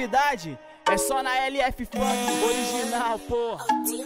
exclusividade é só na LF Funk original, porra.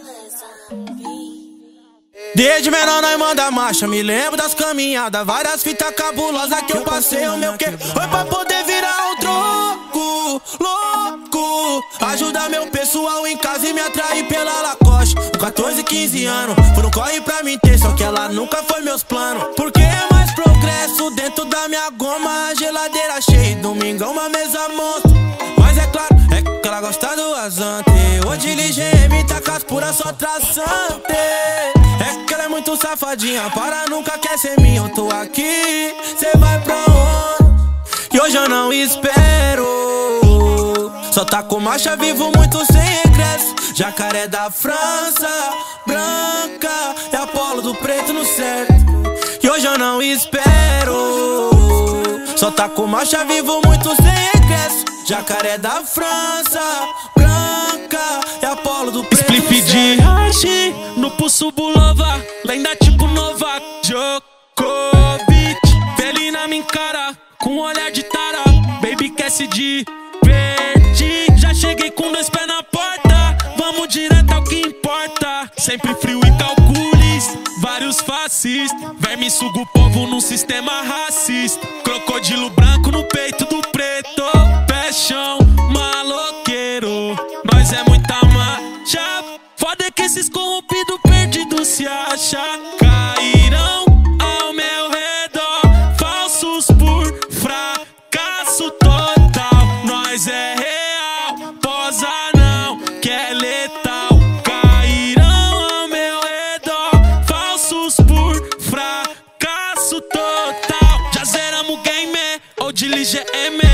Desde menor nós manda marcha, me lembro das caminhadas, várias fitas cabulosas que eu passei. O meu que foi pra poder virar um troco louco, ajudar meu pessoal em casa e me atrair pela Lacoste. Com 14, 15 anos, foram corre pra mim ter, só que ela nunca foi meus planos. Porque é mais progresso dentro da minha goma, a geladeira cheia, domingão uma mesa monstro. Mas é claro, é que ela gosta do azante, hoje LGM tá com as puras só traçante. É que ela é muito safadinha, para nunca quer ser minha. Eu tô aqui, cê vai pra onde? E hoje eu não espero, só tá com marcha, vivo muito sem regresso. Jacaré da França, branca, é Apolo do preto no certo. E hoje eu não espero, só tá com marcha, vivo muito sem regresso. Jacaré da França, branca, é Apolo do preto no certo. Split de hashi, no pulso bulova, lenda tipo Novak Djokovic. Felina me encara, com olhar de tara, baby quer se divertir. Já cheguei com 2 pés na porta, vamos direto ao que importa. Sempre frio e calculista, vários fascistas, verme suga o povo num sistema racista. Crocodilo branco no peito do preto, pé chão, maloqueiro. Nós é muita marcha, foda que esses corrompidos perdidos se acham. Cairão ao meu redor, falsos por fracasso total. Nós é real, posa não, que é letal. Cairão ao meu redor, falsos por fracasso total. Já zeramos o game, ou de LGM.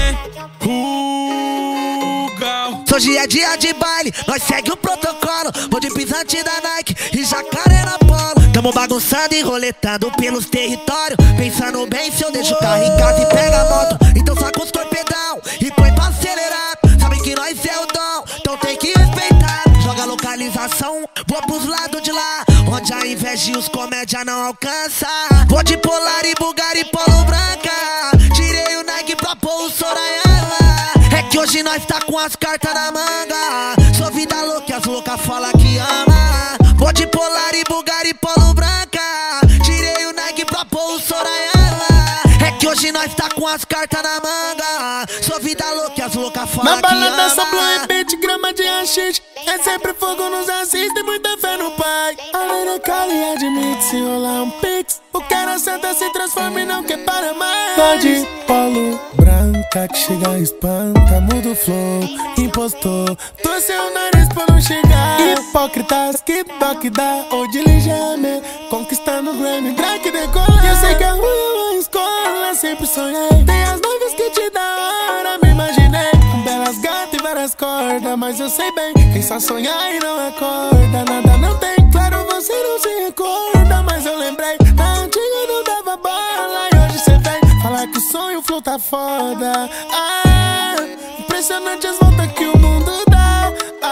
Hoje é dia de baile, nós segue o protocolo. Vou de pisante da Nike e Jacaré na Polo. Tamo bagunçando e roletando pelos territórios, pensando bem se eu deixo o carro em casa e pega a moto. Então saca os torpedão e põe pra acelerar. Sabe que nós é o dom, então tem que respeitar. Joga a localização, vou pros lados de lá, onde a inveja e os comédia não alcança. Vou de Polar e Bugatti Polo branca, tirei o Nike pra pôr o Sorayama. É que hoje nós tá com as cartas na manga, sou vida louca e as loucas falam que ama. Vou de Polar e Bugatti Polo branca, tirei o Nike pra pôr o Sorayama. É que hoje nós tá com as cartas na manga, sou vida louca e as loucas falam que ama. Na balada só blue e 20 gramas de haxixe, é sempre fogo nos assiste e muita fé no pai. Além da cara e admite se rolar um pix, o cara senta se transforma e não quer para mais. Tô de polo branca que chega e espanta, muda o flow, impostor, torceu o nariz pra não chegar. Hipócritas, que toque dá, ou de LGM, conquistando o Grammy, Drake decolar. Eu sei que é ruim uma escola, sempre sonhei, tem as noivas que te dá hora, me imaginei com belas gatas e várias cordas, mas eu sei bem, quem só sonha e não acorda, nada não tem, claro você não se recorda, mas eu lembrei, na antiga não dava bola, e hoje cê vem falar que o sonho, o flow tá foda. Ah, impressionante as voltas que o mundo dá.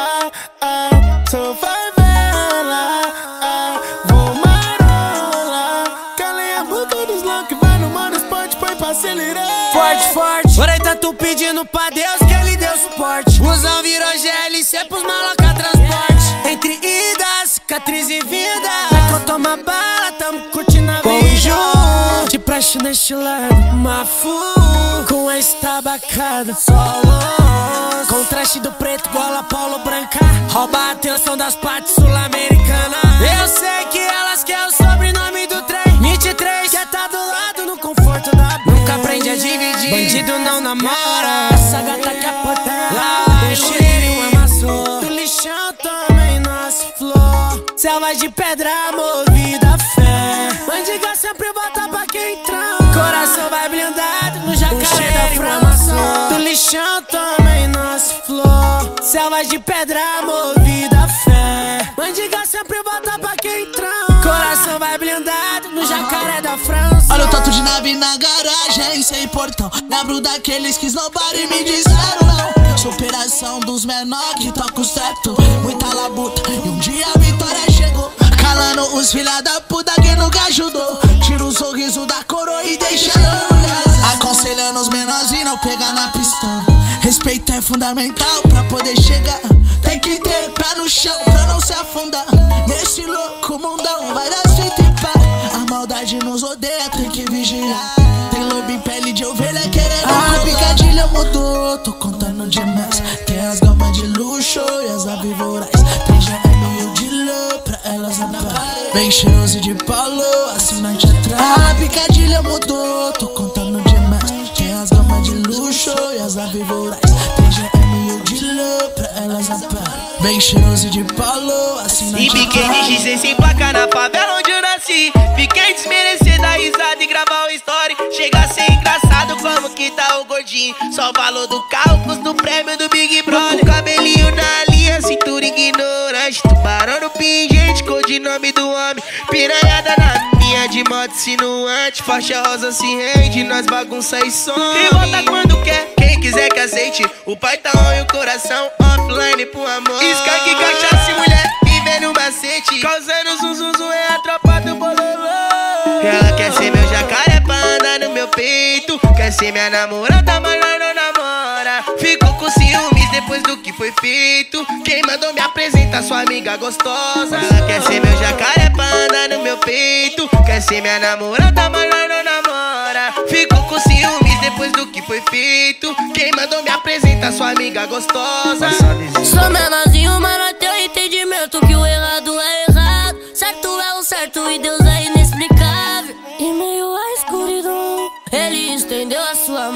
Sou favela, vou marola, calei a boca dos loucos que vai no modo esporte, põe pra acelerar. Forte, forte, porém tá tu pedindo pra Deus que ele deu suporte. Busão virou GLC pros maloca transporte. Entre idas, cicatriz e vida, vai que eu tomo a bala, tamo curtindo a vida. De praxe neste lado, Mafu, com a estabacada, solos, contraste do preto, gola polo branca, rouba a atenção das partes sul-americanas. Eu sei que elas querem o sobrenome do trem 23, quer tá do lado no conforto da B. Nunca aprende a dividir, bandido não namora, essa gata quer poder lá, o cheirinho amassou, do lixão também nasce flor, selva de pedra movida a fé, mandiga sempre bota pra quem trama, coração vai blindado no Jacaré da França. Do lixão também nasce flor, selva de pedra movida a fé, mandiga sempre bota pra quem trama, coração vai blindado no Jacaré da França. Olha o tanto de nave na garagem, sem portão, lembro daqueles que snowboard e me disseram não. Superação dos menor que toca o certo, muita labuta e um dia a vitória chegou. Calando os filha da puta que nunca ajudou, tira o sorriso da coroa e deixa ela. Aconselhando os menores e não pegar na pistola, respeita Respeito é fundamental pra poder chegar. Tem que ter pé no chão pra não se afundar. Nesse louco mundão vai dar fita e pá. A maldade nos odeia, tem que vigiar. Tem lobo em pele de ovelha querendo a picadilha mudou, tô contando demais. Tem as gamas de luxo e as aves vorais. Tem GM e o dealer pra elas andar. Bem cheiroso de Paulo, assinante atrás. A picadilha mudou, tô contando demais. Tem as gamas de luxo e as aves vorais. Tem GM e o dealer pra elas andar. Bem cheiroso de Paulo, assinante atrás. E fiquei de G sem placa na favela onde eu nasci. Fiquei desmerecer da risada e gravar o story. Chega a ser engraçado como que tá o gordinho. Só o valor do carro, custa o prêmio do Big Brother. O cabelinho na linha, cintura ignorante. Tubarão no pingente, codinome do homem. Piranhada na minha, de moto sinuante. Faixa rosa se rende, nós bagunça e some. E volta quando quer, quem quiser que aceite. O pai tá on e o coração offline pro amor. Skunk, cachaça e mulher, vivendo macete. Causando zum é a tropa do bololô. Ela quer ser meu jacaré pra andar no meu peito. Quer ser minha namorada, mas nós não namora. Ficou com ciúmes depois do que foi feito. Quem mandou me apresentar sua amiga gostosa. Ela quer ser meu jacaré pra andar no meu peito. Quer ser minha namorada, mas nós não namora. Ficou com ciúmes depois do que foi feito. Quem mandou me apresentar sua amiga gostosa. Sou menorzinho, mas não tenho entendimento que o errado é errado. Certo é o certo e Deus é inexplicável. Em meio à escuridão, Ele estendeu a sua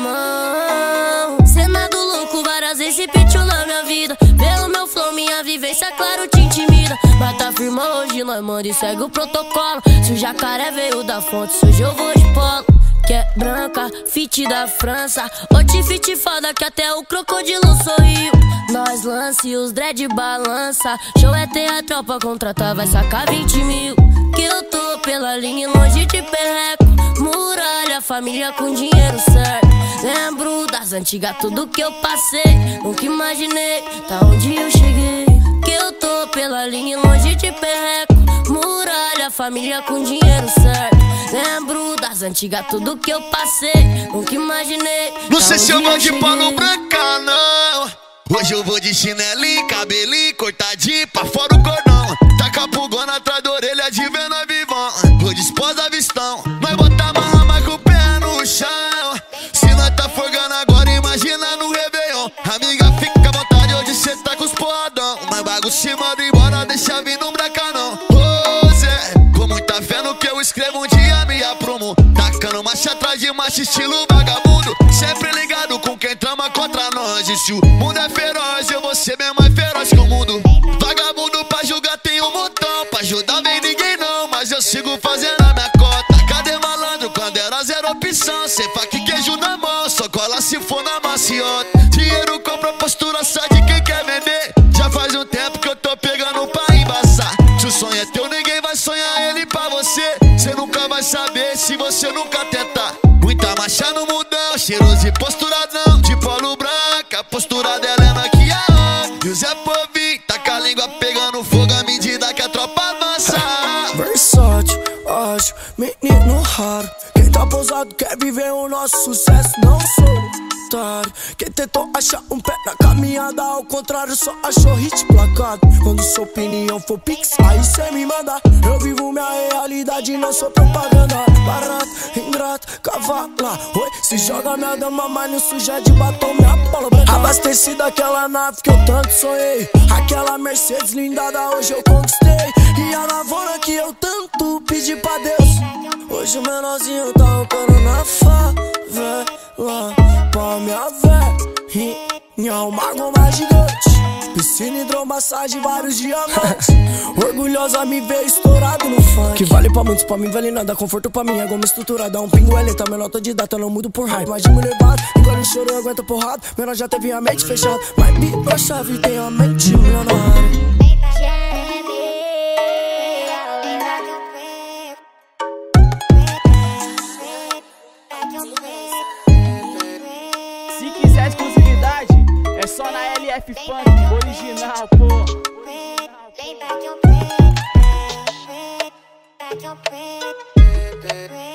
mão. Senado louco, várias vezes repetiu na minha vida. Pelo meu flow, minha vivência, claro, te intimida. Mas tá firma hoje, nós manda e segue o protocolo. Se o jacaré veio da fonte, se hoje eu vou de polo. Que é branca, fit da França. Outfit foda que até o crocodilo sorriu. Nós lance, os dread balança. Show é ter a tropa contratar, vai sacar 20 mil. Que eu tô pela linha longe de perreco. Muralha, família com dinheiro certo. Lembro das antigas, tudo que eu passei. Nunca imaginei, tá onde eu cheguei. Que eu tô pela linha longe de perreco. Muralha, família com dinheiro certo. Lembro das antigas, tudo que eu passei. Nunca imaginei. Não sei se eu vou de pano branca, não. Hoje eu vou de chinelinho, cabelinho cortadinho pra fora o cordão. Taca pulgona atrás da orelha de vena vivão. Vou de esposa vistão. Nós bota a marra, mas com o pé no chão. Se nós tá forgando agora, imagina no Réveillon. Amiga, fica à vontade, hoje cê tá com os porradão. Mas bagunça e manda embora, deixa vir no branca não. Ô Zé, com muita fé no que eu escrevo, um dia me aprumo. Tacando marcha atrás de marcha, estilo vagabundo. Sempre ligado com quem trama contra nós. E se o mundo é feroz, eu vou ser bem mais feroz que o mundo. Vagabundo pra julgar tem um montão. Pra ajudar vem ninguém não, mas eu sigo fazendo a minha cota. Cadê malandro quando era zero opção? Cê faca e queijo na mão, só cola se for na maciota. Dinheiro compra postura, sai de quem quer vender. Já faz um tempo que eu tô pegando pra embaçar. Se o sonho é teu, ninguém vai sonhar ele pra você. Cê nunca vai saber se você nunca tentar. Muita marcha no mundão, cheiroso e posturadão. De polo branca, a postura dela é maquiada. E o Zé Povinho tá com a língua pegando fogo à medida que a tropa avança. Versátil, ágil, menino raro. Quem tá pousado quer viver o nosso sucesso, não solitário. Quem tentou achar um pé na caminhada, ao contrário, só achou hit placado. Quando sua opinião for pix, aí cê me manda. Eu vivo minha realidade, não sou propaganda. Barato, ingrato, cavala. Oi, se joga minha dama, mas não suja de batom minha bola branca. Abastecida aquela nave que eu tanto sonhei. Aquela Mercedes lindada hoje eu conquistei. E a lavoura que eu tanto pedi pra Deus. Hoje o menorzinho tá roncando na favela. Pra minha velhinha, uma goma gigante. Piscina, hidromassagem, vários diamantes. Orgulhosa me vê estourado no funk. Que vale pra muitos, pra mim vale nada. Conforto pra mim é goma estruturada. Um pingo é lenta, menor tô de data, não mudo por hype. Mas de mulher bate, engole o choro, eu aguento porrada. Menor já teve a mente fechada, mas bico a chave tem a mente milionária. Se quiser exclusividade, é só na LF Funk, original, pô.